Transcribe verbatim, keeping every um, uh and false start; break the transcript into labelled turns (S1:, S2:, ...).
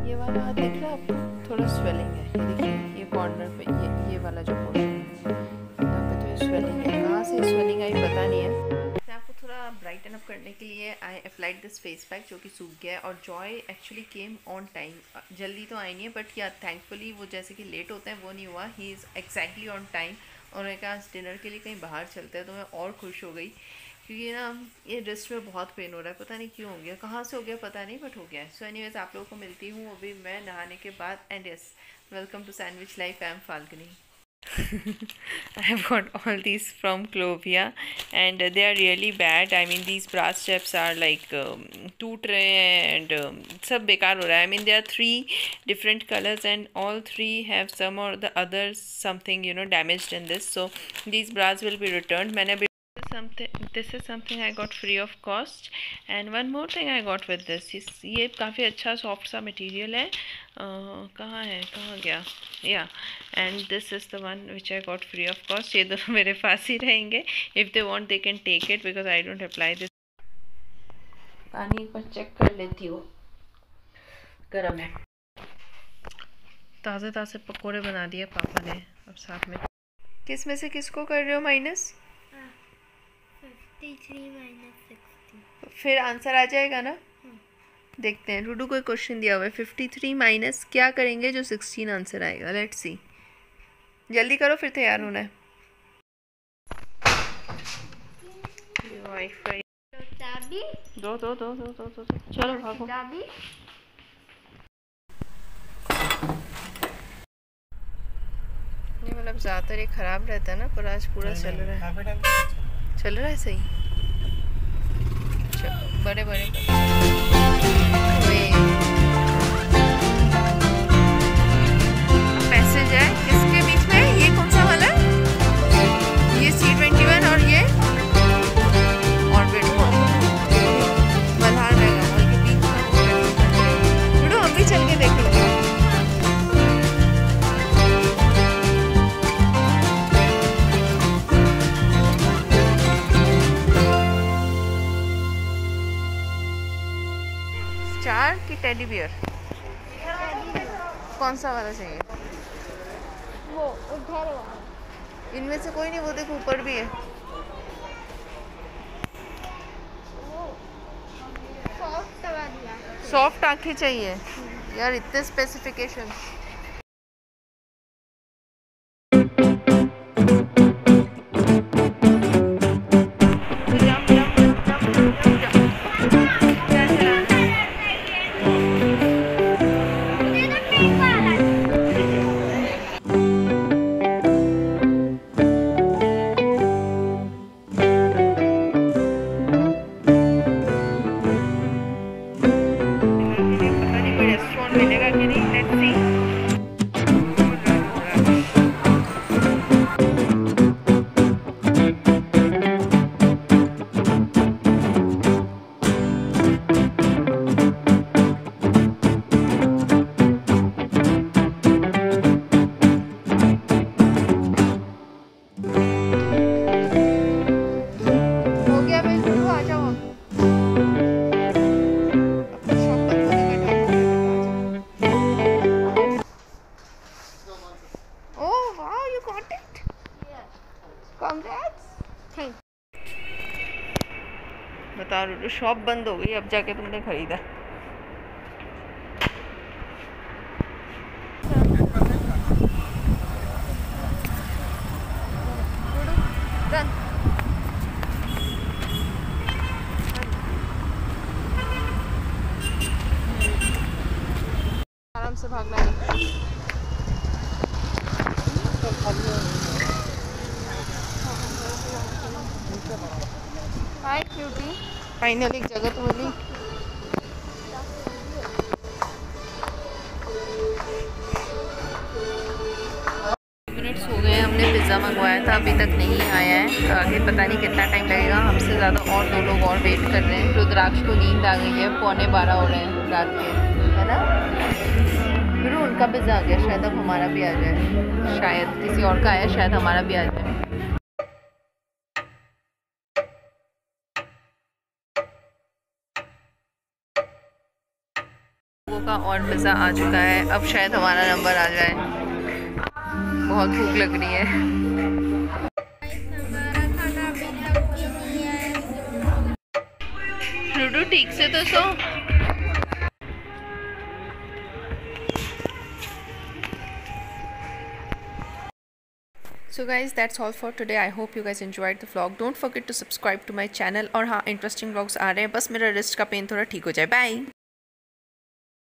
S1: ये वाला हाथ दिख रहा है आपको, थोड़ा स्वेलिंग है, ये देखिए ये कॉर्नर पे, ये ये वाला जो पोर्शन है यहाँ पे तो ये स्वेलिंग है। कहाँ से स्वेलिंग आई पता नहीं है। मैं आपको थोड़ा ब्राइटन अप करने के लिए I applied this face pack जो कि सूख गया है। और Joy actually came on time, जल्दी तो आई नहीं है बट या थैंकफुली वो जैसे कि लेट होते हैं वो नहीं हुआ, he is exactly on time. और उन्होंने कहा डिनर के लिए कहीं बाहर चलते हैं, तो मैं और खुश हो गई क्योंकि ना ये रिस्ट में बहुत पेन हो रहा है, पता नहीं क्यों हो गया, कहाँ से हो गया पता नहीं बट हो गया है। सो एनीवेज आप लोगों को मिलती हूँ अभी मैं नहाने के बाद। And yes, welcome to sandwich life, I am Falguni. I have got all these from Clovia and uh, they are really bad. I mean these brass steps are like um, toot rahe hain and um, सब बेकार हो रहा है. I mean there are three different colors and all three have some or the other something you know damaged in this. So these bras will be returned. मैंने अभी something this is something I got free of cost and one more thing I got with this is ये काफ़ी अच्छा soft सा material है. uh, कहाँ है कहाँ गया या and this is the one which I got free of cost. ये दोनों मेरे पास ही रहेंगे. If they want they can take it because I don't apply this. पानी एक बार चेक कर लेती हूँ, गर्म है. ताज़े ताज़े पकोड़े बना दिए पापा ने. अब साथ में किस में से किसको कर रहे हो माइनस? फिर आंसर आ जाएगा ना. देखते हैं. रूडू को क्वेश्चन दिया हुआ है फिफ्टी थ्री माइनस क्या करेंगे जो सिक्सटीन आंसर आएगा. Let's see. जल्दी करो फिर तैयार होना है. वाईफाई दो दो दो दो दो दो चलो भागो. नहीं मतलब ज़्यादातर ये ख़राब रहता है ना, पर आज पूरा चल रहा है. चल रहा है सही. चलो बड़े बड़े पैसेज है किसके बीच में? ये कौन सा वाला है? ये सी ट्वेंटी वन और ये ऑर्बिट मल्हार रहेगा मल के बीच में. थोड़ा हम भी चल के देखेंगे. चार की टेडी बियर कौन सा वाला चाहिए?
S2: वो उधर वाला.
S1: इनमें से कोई नहीं. वो देखो ऊपर भी है.
S2: सॉफ्ट वाला.
S1: सॉफ्ट आंखें चाहिए यार, इतने स्पेसिफिकेशन. बता रही शॉप बंद हो गई अब जाके तुमने खरीदा. आराम से भागना है. हाय क्यूटी. फाइनल एक जगह तो मिली. मिनट्स हो गए. हमने पिज़्ज़ा मंगवाया था, अभी तक नहीं आया है. आगे पता नहीं कितना टाइम लगेगा. हमसे ज़्यादा और दो लोग और वेट कर रहे हैं. रुद्राक्ष को नींद आ गई है. पौने बारह हो रहे हैं रात के, है ना. फिर उनका पिज़्ज़ा आ गया, शायद अब हमारा भी आ जाए. शायद किसी और का आया, शायद हमारा भी आ जाए. लोगों का और पिज़्ज़ा आ चुका है। अब शायद हमारा नंबर आ जाए। बहुत भूख लग रही है।
S2: हमारा खाना अभी तक भी नहीं है।
S1: लूडू ठीक से तो सो। So guys, that's all for today. I hope you guys enjoyed the vlog. Don't forget to subscribe to my channel. और हाँ, इंटरेस्टिंग व्लॉग्स आ रहे हैं, बस मेरा रिस्ट का पेन थोड़ा ठीक हो जाए। बाय।